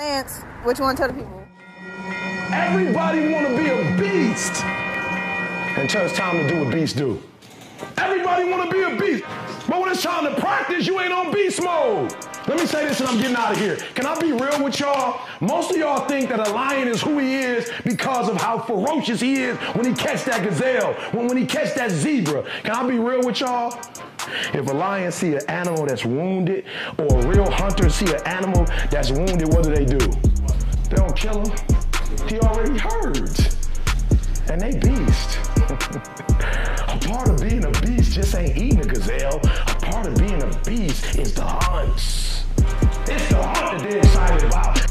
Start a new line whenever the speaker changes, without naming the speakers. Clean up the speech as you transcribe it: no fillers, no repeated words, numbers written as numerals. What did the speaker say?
Lance, what you want to tell the people?
Everybody want to be a beast until it's time to do what beasts do. Everybody want to be a beast, but when it's time to practice, you ain't on beast mode. Let me say this and I'm getting out of here. Can I be real with y'all? Most of y'all think that a lion is who he is because of how ferocious he is when he catch that gazelle, when he catch that zebra. Can I be real with y'all? If a lion see an animal that's wounded or a real hunter see an animal that's wounded, what do? They don't kill him. He already heard. And they beast. A part of being a beast just ain't eating a gazelle. A part of being a beast is the hunts. It's the hunt that they're excited about.